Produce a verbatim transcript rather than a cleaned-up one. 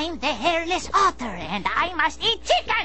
I'm the hairless otter, and I must eat chicken!